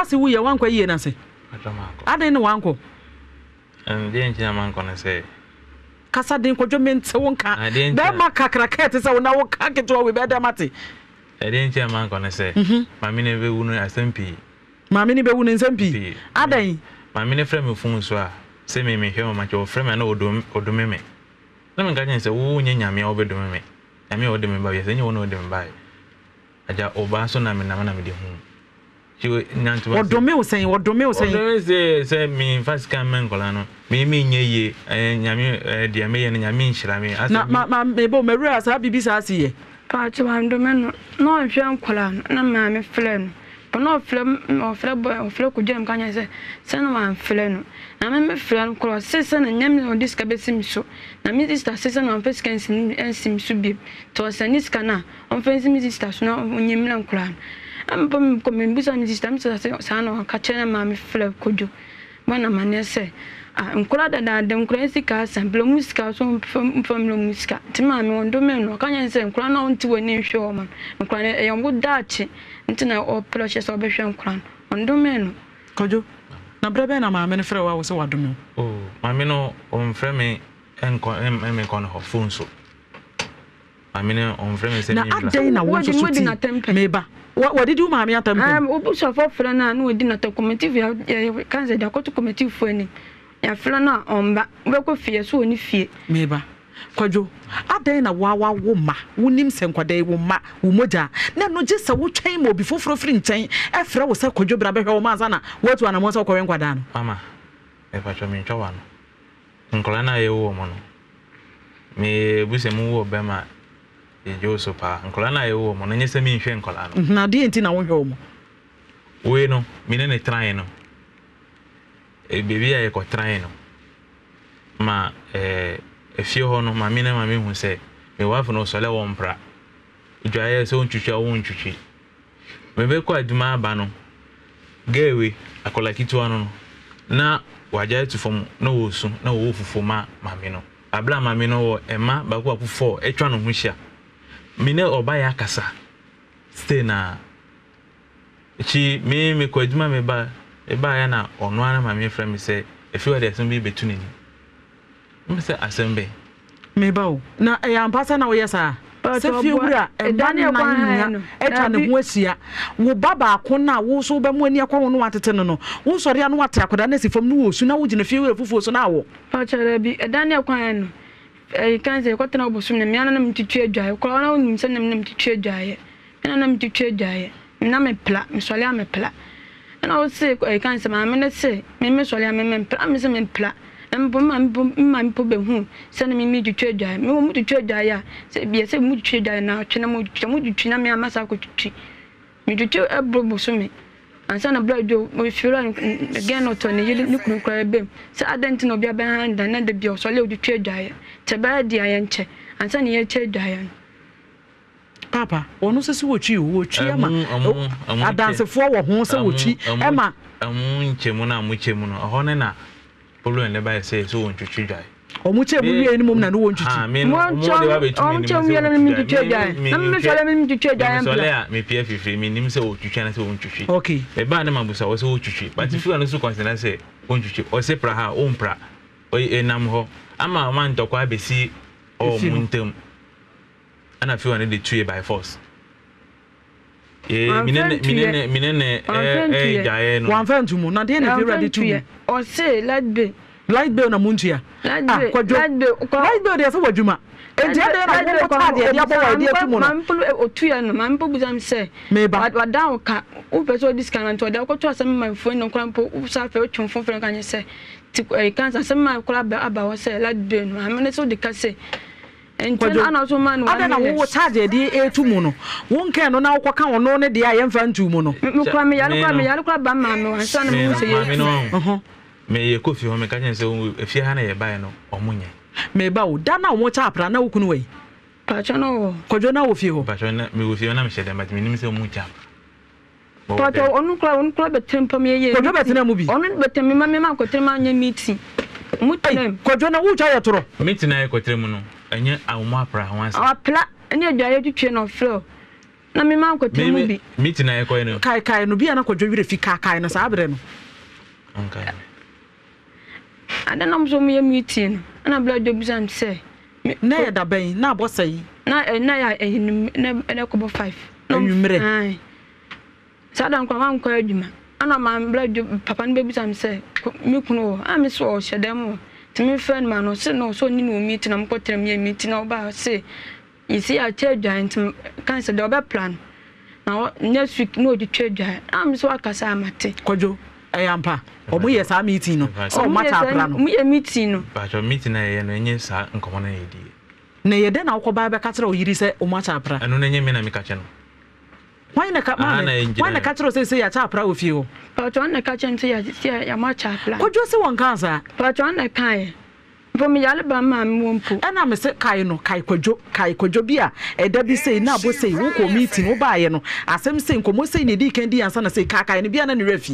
se wo ye wankwa ye na se adan ne wanko the engineer man gonna say kasa den kodwo mente wonka be ma kakrakete se wo na wo kaketo we be da mate the engineer man gonna say mami ne be wunu asempi mami ne be wunu nsempi adan mami ne frame fun so a se me hwe ma cho frame na odome me na me ganya se wo nyanyame a obedome me nyame a odome ba ye se nye wo na odome ba aja oba so na me na me de hu chi nyanto odome wo sen say me fast can men kola no me nye nyame de me ye nyame nhira me na ma me bo me re asa bibi sa asiye pa chi wa ndome no no hwe kola na ma me fle no but no fle ko jem kanya se no ma fle no na me fle no kola se na nyame no diska besim so na me sister se no first can sim so bi to saniska na on fancy me sister so na nyame na kola am pom ko me bisa mi sister mi sa na ka chena ma me fle kojo bana mane se nkola da nkola sika sample musika so family musika ti ma me ondo me no kanya se nkola na onti woni hwe o man nkola e yongo dachi ntina o pressure so be hwe nkola ondo me no kojo na brebe na ma me ne frɛ wa wo se wadome ma me no on frɛ me enko me kon ho phone so ma me no on frɛ me se na adai na wo so ti meba what did you mama atam obu so for frɛ na no di na ta committee ya kanze da ko to committee fu ani ya frɛ na omba be ko fie so oni fie meba kwajo adai na wa wo ma wonim se nkwadai wo ma wo moja na no je se wo twɛn mo bi foforo firi nkyɛn e frɛ wo se kwajo bra be hwɛ wo ma ansa na wo tu ana mo se kɔwe nkwada no mama e fa chomi ntwa no nkola na ye wo mo no me bu se mu wo be ma ejo so pa nkola na ye wo mo no nye se mi nhwɛ nkola no na de enti na wo hwɛ wo mo we no mi ne tran no baby ya ko tran no ma efie ho no ma mi na ma mi hu se me wafo no so le wo mpra dwaye se ontwitwa wo ntwitwi me be ko aduma aba no gewe akola kitwa no na waja tu fom na wo su na wo fufu ma mi no abla ma mi no wo ema ba ko afufo etwa no ho hia mi ne oba ya kasa stay na chi me ko aduma me ba ya na ono ana ma me frɛ me se efi wa de asem bi betu ni me se asembe me ba o na e ampasa na wo yesa se fi wura e ba na nya etwa ne ho asia wo baba ko na wo so be mo ani akwa wo no watete no wo sori anu wate akoda na sifam no wo su na wo gina fi wura fufuo so na wo pa chere bi e dan ne kwan no e kan se ko tena obosum ne me ana na mtitwa adwae ko na wo nim se ne me mtitwa adwae ana na mtitwa adwae na me pla me sori a me pla and I would say, I can't say, I'm say, me sorry, I'm pla. And my poor whom sending me to trade. Me want to trade. Say, be a say, mood trade now, China, me a massacre to tree. Me to tell a brobo so me. And son of blood, if you run again or Tony, you look cry beam. So I don't know be behind and the bill, so load the trade diet. Tabad the iron chair, and send ye trade diet. Papa, ono se wo twi ama adanse fo wo ho se wo twi ema nchemu na muchemu no ho ne na polo ne ba se so wo ntwitwi dwai omu chemu wie ni mum na no wo ntwitwi mo de wa betu ni chemu wie na mi ntwitwi dwai na mi so le mi ntwitwi dwai so le a me pia fifi mi nim se wo twitwi na se wo ntwitwi okay e ba ne mabusa wo se wo twitwi but if you are no so consider se wo ntwitwi o se pra ha o mpra o enam ho ama man tokwa besi o muntem ana fi wane de tue by force minene jaye no wan fantumu na de na fi ready to o say light bill na muntua light bill de so wadwuma enti ade na wo ta de abo wa de atumu no mampo otua no mampo buzam say wadan ka wo person discount to de ko to asem my phone no krampo sa fe otwon fon kan say ti kan asem my kula aba wo say light bill no amene so de ka say enten ana so man wa na wo charge de etumu no won kan no na wo ka wo no ne de ayemfa ntumu no me kwa me yale kwa ba ma no ansa na mo se ye me ye kofi ho me ka nyen se efie ha na ye bae no omunye me ba wo da na wo cha apra na wo kunu wei pa cha no kojo na wo fie ho pa cha na me wo fie na me shede ma me nim se mu cha pa to onu kla betem pa me ye kojo betem mu bi onu betem me ma kotem anya meeting mutem kojo na wo cha ye toro meeting na ye kotem no enye awmo apra ho asa apla ene adwaye twetwe no flow na me ma ko temu bi meeting na yɛkɔ no kai no bia na kwadwo wire fi kai no saa brɛ no okay adanam so me meeting na bla do bisam say na yɛ da bɛn na abɔsɛyi na ya na ko 5 anwummerɛ ai sada nkwa ma nkɔ adwuma ana ma bla do papa no bebisam say me kunu me so o hyedam to me friend man no say no so ni no meeting am ko trem ye meeting na oba say you see I tell giant cancel the other plan now next week no the trade giant am so akasa amate kwadwo ayampa omo yɛ saa meeting no so mata apra no me meeting no but your meeting na yɛ no enye saa nkomo na yɛdi na yɛ de na wokɔ ba bɛ ka kyerɛ o yiri sɛ o mata apra ɛno na enye me na me ka kyɛ no why na ka kyerɛ sɛ ya cha apra o fie o but one na ka kyerɛ ya mata apra kwadwo se won kan sa but one na kan for me yale ba ma me wompo ɛna me se kai no kai kwadwo bi a ɛda bi sei na abo sei wo kɔ meeting wo ba ye no asɛm sei nkomo sei ne di kan di ansa na sei kai no bia na ne rafi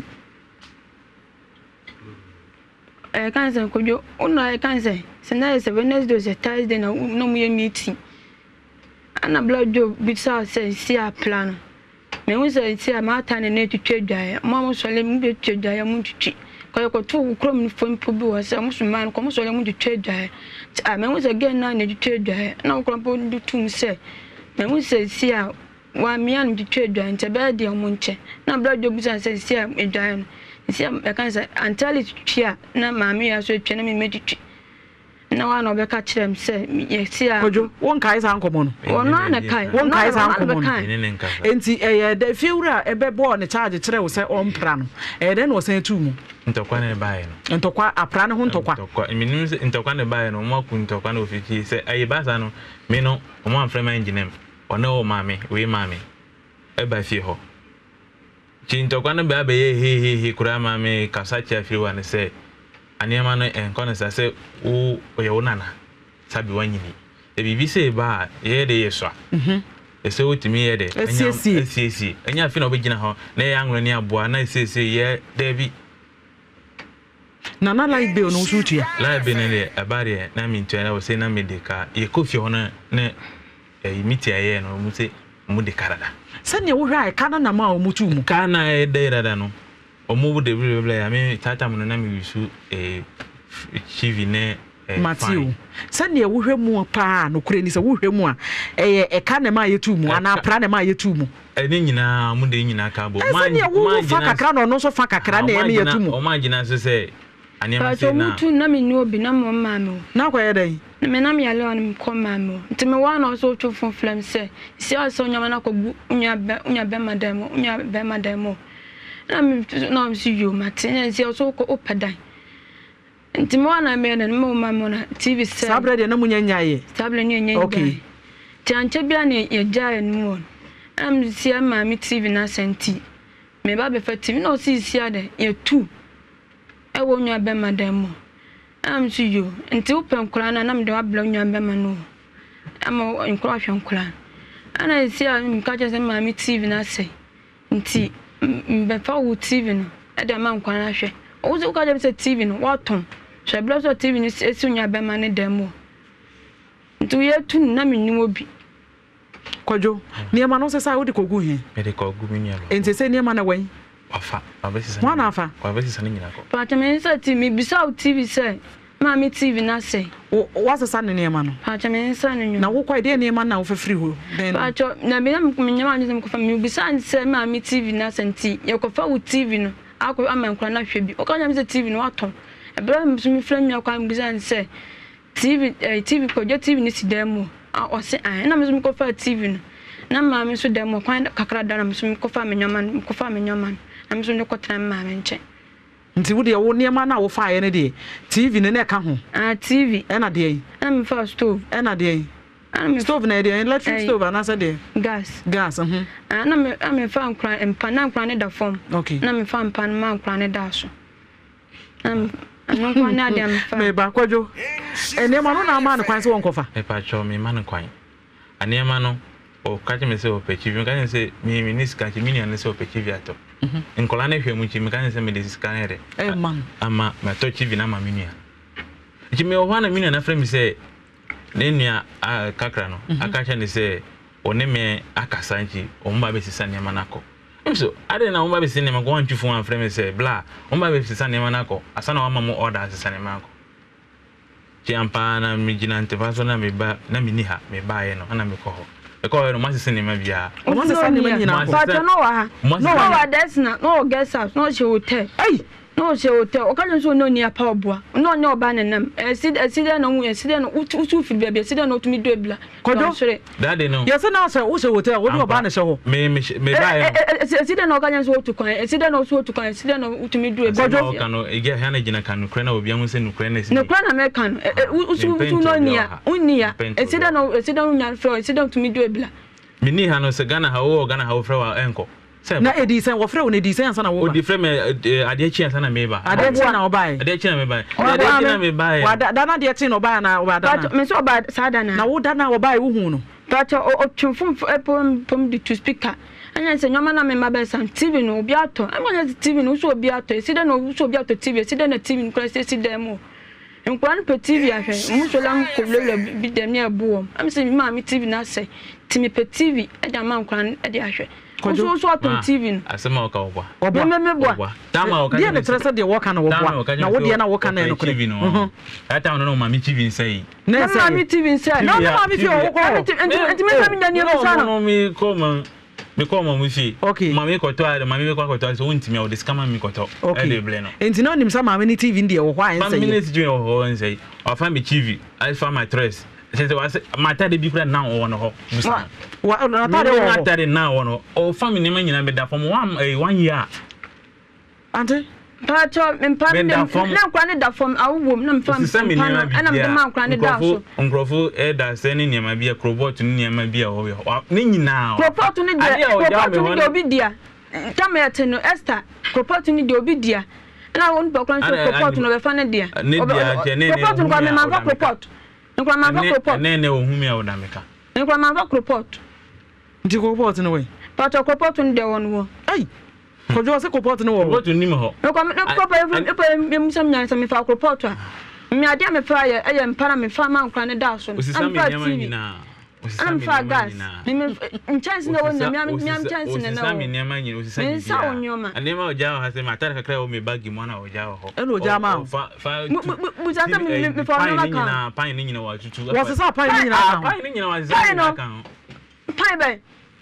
kan se kwadwo una kan se na se Wednesday se Thursday na no mu ye meeting ana blood job bi sa se si a plan me hu se si a ma ta ne ne twetwa mo so le mu de twetwa mu twitwi ko to krom ni fo mpo bi wo se mo so man ko mo so le mu de twetwa me hu se gen na ne de twetwa na ko mpo de tum se me hu se si a wa me an de twetwa nte be de mo nche na blood job bi sa se si a edwa no si a kan se antali twia na ma me ya so twia na me meditwi na wa no be ka kirem se ye si a kwadwo won kai sa nkomo no wono na kai won kai sa nkomo no enti de fiewura ebe bo ne charge kire wo se ompra no de no san tu mu ntokwa na bae no ntokwa apra ne ho ntokwa minim se ntokwa na bae no mo ku ntokwa na ofiki se ayi basa no me no mo amframa engineer ona o maame we maame e ba fie ho ntokwa na ba ye he kura maame kasa chia fie wa ne se aniama no enkone se wo ye wonana sabi wanyini e bibi se ba ye de yeswa ese wotimi ye de esi enya afi na obegina ho na ye anwro ni aboa na esi ye debi na like be no sutua like be ne abare na mintu na wo se na medika ye kofi ho na imiti aye no mu se mu de karada sane wo hwa ka na ma o mutu mu ka na e de rada no omo de biblia ya me tata mu na me wisu chivi ne Matthew sane wo hwa mu pa no kure ni se wo hwa mu a e ka na ma yetu mu ana pra na ma yetu mu eni nyina mu de nyina ka bo sane wo fa kakra no no so fa kakra na e yetu mu o ma gina so se aniama se na mutu na me ni obi na mo ma me na kwa yedai me na me yale on ko ma me nti me wa na so twu flem se si o so nyama na ko gu unya be madam na me na me si yo matin si o so ko opadan nti me wa na me na me ma me na TV se sabre de na munya nyaye sabre ni nyaye okay ti anche bia na ye jae no am si ma me TV na senti me ba be fa TV na o si ade ye tu e wo nya be madam am si yo nti upen kura na me de wa bla nya be ma no am nkura hwe nkura ana si a me ka je se ma me TV na se nti be fa wo TV no e de ma nkwa na hwe o zo ka je se TV no wa ton so bla so TV ni esi nya be ma ne demo nti ye tu na me ni obi kwadwo niema no se sa wo de kogu he me de kogu mi nya lo enti se niema na wen afa abesi sa wana afa abesi sa nyina ko pa ta me se TV bisa o TV se ma me TV na se wa se sa ne niema no pa ta me se ne na wo kwa de niema na wo fefiri ho den pa ta na me na me nyama ni se ko fa me bisa se ma me TV na se nti ye ko fa wo TV no akọ amankwa na hwe bi o ka nya me se TV no aton ebra me so me fra nya kwa me bisa se TV ko je TV ni si demo o se an na me so me ko fa TV no na ma me so demo kwan kakra da na me so me ko fa me nyama na me so ne ko tra ma me nche nti wo de wo niema na wo fa ye ne de TV ne na ka ho TV e na de na me fa stove e na de stove na de electric stove na sa de gas na me fa nkran empa na nkran ne da form okay na me fa mpa na nkran ne da so no kwan na dem fa me ba kwadwo niema no na ma ne kwan se won kofa e pa cho me ma ne kwan aniema no o ka je me se o pechivi ka je se mi minis ka je mini an se o pechivi ato nkola na hwe mu chi me ka je se me de scanner man ama ma to chivi na ma minia ji me o hwana minia na frame se ne nua kakra no aka cha ne se one me akasa nti omba be sisa ne manako so ade na omba be sisa ne manako wan twufo wan frame say bla omba be sisa ne manako asa na wama mo order sisa ne manako ti ampa na mi gina ntefa so na me ba na mi ni ha me ba ye no ana me ko ho e ko no masisa ne ma bia o masisa ne ma nyina but no wa no wa that's na no guest house no she hotel no she hotel o kan so no ni apa oboa no ne oba nenam eside no hu eside no utu fi bia eside no tumi do ebla kodo that dey no yes na say wo she hotel wo do oba na she ho me ba ye eside no kan so otu kan eside no so otu kan eside no utumi do ebla kodo kan no e get hana gina kan no kre na obi hu se no kre na si no kre na me kan utu no nia unia eside no nya fro eside no tumi do ebla me ni ha no se Ghana ha wo fro wa enko na edisen wo frɛ wo na edisen ansa na wo ba o di frɛ me ade chi ansa na me ba ade chi na wo ba ade chi na me ba ade chi na me ba wa da na de chi na wo ba na wo ba da na me so ba sa da na wo da na wo ba wo hu no but o twufum pom di to speaker anya se nyoma na me ma ba sam TV no obi ato anya TV no so obi ato eside no so obi ato TV eside na TV no se si dem o nkwan pe TV ahwe mu so lam ko lele bi dem ne abuom am se mi ma mi TV na se timi pe TV e da ma nkwan e de ahwe so ato TV asema oka obwa me boa tama oka dia ne tresa de wo kana wo boa na wo dia na wo kana no TV no ata no ma mi TV nsai na ma mi TV nsai na ma mi fi wo ko enti me sami nyane me sa no mi ko ma mu fi okay ma mi ko to ale ma mi ko to so untimi o discama mi ko to e de ble no enti no nim sa ma mi ni TV ndi e wo kwa nsai ma mi ni TV wo nsai o fa mi TV I fa my dress se mata de bi kura na wo no ho musa wa na ta de wo mata de na wo no o family ma nyina be da from 1 year ante pa cho mpa na kwa ne da from awom na mfa ana me ma kwa ne da so nkrofo da se ne niam bia crobot ne niam bia wo ne nyina crobot ne de obi dia tamete no Esther crobot ne de obi dia na won pa kwa so crobot no be fa ne dia crobot no kwa me ma fa crobot nkwa ma fa crobot ne ohumi a wodameka nkwa ma fa crobot ndi crobot no we pa to crobot ne de won wo ai kojo se crobot no wo crobot ni me ho nkwa me crobot me sam nyan me fa crobot a me ade me fa ye mpara me fa ma nkwa ne da so am fa TV am fa gas me chance na won na me chance na na me nyama nyina osisa sa onyoma anema oja ha se matara kakra o me bagi mo na oja ho e no oja ma fa bu sa me fa no kan pan ni nyina wa tutu wa se sa pan ni nyina kan pan ni nyina wa se kan pan ben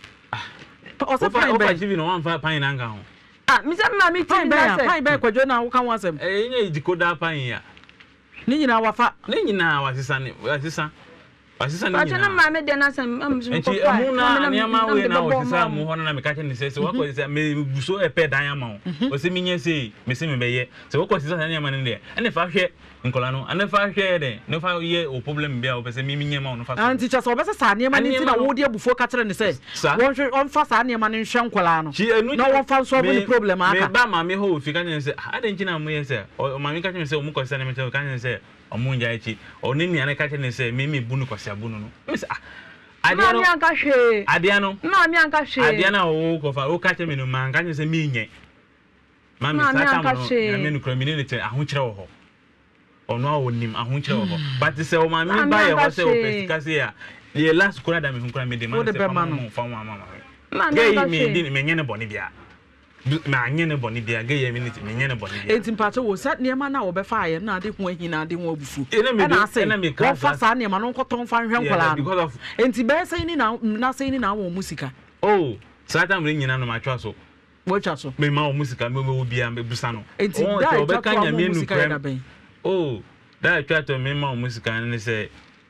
o se pan ben TV no wan fa pan na kan ho mi se ma mi tin na se pan ben kwajo na wo kan wasem nya dikoda pan ya ni nyina wa fa ni nyina wa sisa ni asisa but na ma me de na sam am so ko fa na niama we na o sisa mu ho na me ka che ni se wa ko sisa me buso e pe dan ama o se minye se me se me be ye se wo ko sisa na niama ne de ene fa hwe nkola no ene fa hwe de no fa ye o problem bia o pe se minye ma no fa anti cha so be se sa niama ni ti na wo de bufo ka kire ni se won hwe on fa sa niama ni hwe nkola no na won fa so be problem aka me ba ma me ho fi ka ni se ade nchi na mu ye se o ma mi ka che se o mu ko sisa ne me che ka ni se omunja echi oni ni ane ka che ni se me bunu ko sia bunu no me se adia no anka hwe adia no ma mi anka hwe adia na o ko fa o ka che me no ma anka che se me nye ma mi sa ta mo na me no kra mi ni te aho kire wo ho ono a wonim aho kire wo ho but se o ma mi ba ye ho se o pesika se ya ye last kura da me hu kura me de ma se fa mo fa mo ama ma mi anka hwe me di me nye ne boni bia ma nye ne boni bia ge ye minute me nye ne boni bia enti mpacho wo sat niema na wo be fa ye na ade ho ahi na ade ho abufu na ase wo fa sa niema no nkoton fa hwe nkola no enti be say ni na say ni na wo musika oh sata mre nyina no matwa so wo twa so me ma wo musika me wo bia me busa no enti da o be kanya me nu krem oh da twa to me ma wo musika ne se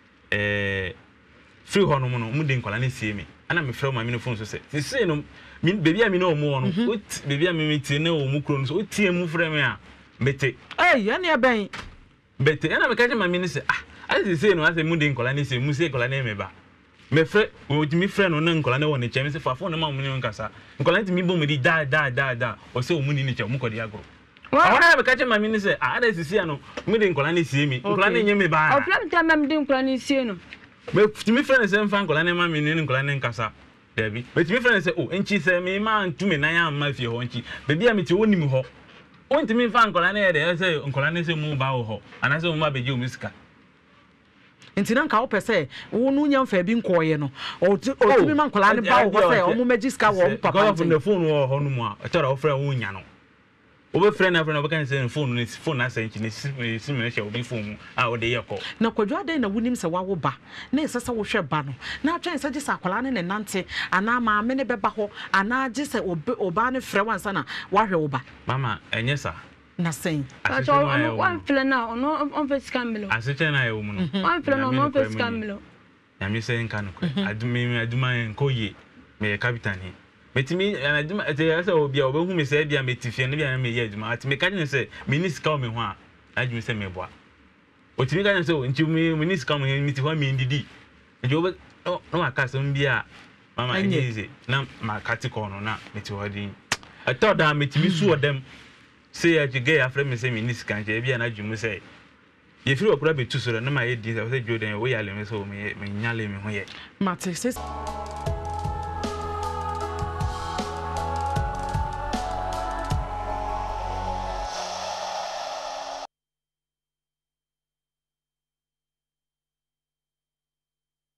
free ho no mo no mu de nkola na sie me ana me frɛ ma me no phone so se se no min baby ami no mo no baby ami mi tie na o mu kro no so o tie mu frɛ me a mete ya ne ben bete ana me ka je ma mi ni se ase se no ase mu de nkola ni se mu se nkola na me ba me frɛ o ti mi frɛ no na nkola na wo ne che me se fa phone ma mu ni nkasa nkola ti mi bo me di da o se o mu ni che o mu ko di agro ana me ka je ma mi ni se ada sisi ano mu de nkola na sie mi nkola na nye me ba o plan ta ma de nkola na sie no me ti mi frɛ ne se mfa nkola na ma mi ni nkola na nkasa Debbie, but me friend say, oh, and she say, me man, to me, na am my fear, honchi. Baby, I'm to own him ho. On to me, fan Colane, I say, Uncle Anne say, move out ho, and I say, my baby, Miska. nti na nka wo pese wo no nya mfa bi nkoye no otumi man kola ne ba wo say o mo magiska wo papa nti the phone wo ho no mu a tara wo frɛ wo nya no obe frɛ na bɛka say phone na sɛnchi ne si me hye obi phone a wo de yɛkɔ na kwadwo adan na wunim sɛ wawo ba na ɛsɛ sɛ wo hwɛ ba no na atwen sɛ gye sɛ akwala ne ne nante ana maame ne bɛba hɔ ana gye sɛ oba ne frɛ wansa na wahwɛ wo ba mama ɛnyɛ sa na sɛn one feel na on face camelo asɛkyɛ na yɛ wo mu no one feel na on face camelo na me sɛ nka no aduma nkoye me captain he metimi aduma ɛtɛ sɛ obi a obehu me sɛ bia metifie no bia me yɛ aduma ati me ka ne sɛ me ni sika o me ho a adwumi sɛ me boa otimi ka ne sɛ nti me ni sika o me miti ho me ndidi nti obe no aka sɛ mbia mama enyize na makati ko no na meti ho din atɔ da metimi su odem say ya gay afre me say me ni sika nche bia na adwumi sɛ ye firi okura betu so na ma ye din sɛ Jordan wo ya le me so me nyale me ho ye Matis